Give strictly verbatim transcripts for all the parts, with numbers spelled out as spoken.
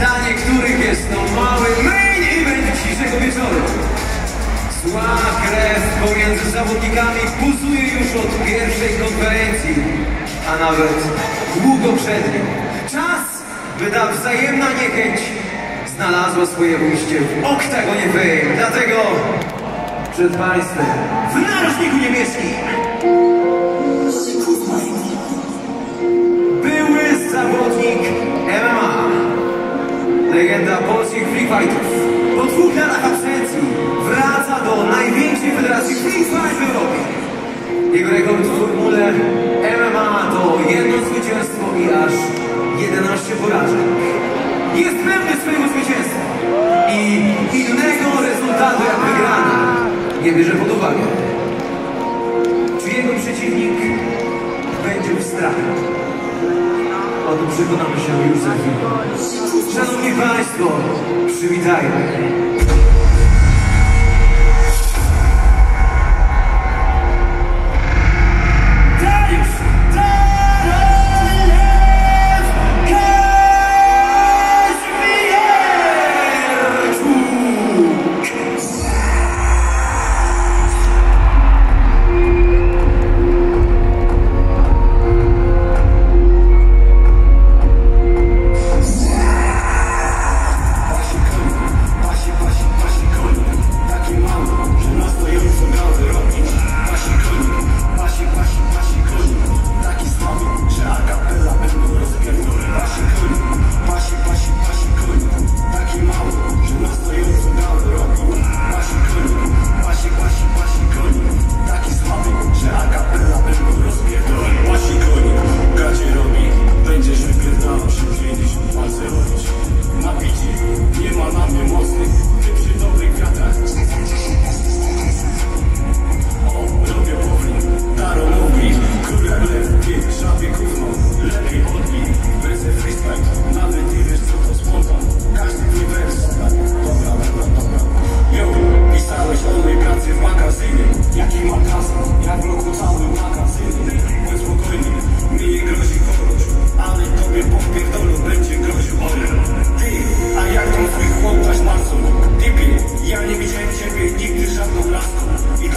Dla niektórych jest to mały main event dzisiejszego wieczoru. Zła krew pomiędzy zawodnikami pulsuje już od pierwszej konferencji, a nawet długo przed nią. Czas, by ta wzajemna niechęć znalazła swoje ujście w oktagonie Fame. Dlatego przed Państwem w narożniku niebieskim były zawodnik M M A, legenda polskich free fightów. Po dwóch latach absencji wraca do największej federacji free fight w Europie. Jego rekord w formule M M A to jedno zwycięstwo i aż jedenaście porażek. Jest pewny swojego zwycięstwa i innego rezultatu jak wygrana nie bierze pod uwagę. Czy jego przeciwnik będzie w strachu? O tym przekonamy się już za chwilę. Szanowni Państwo, przywitajmy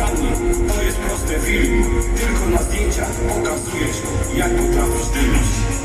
Tylko na zdjęciach pokazujesz, jak potrafisz dymić.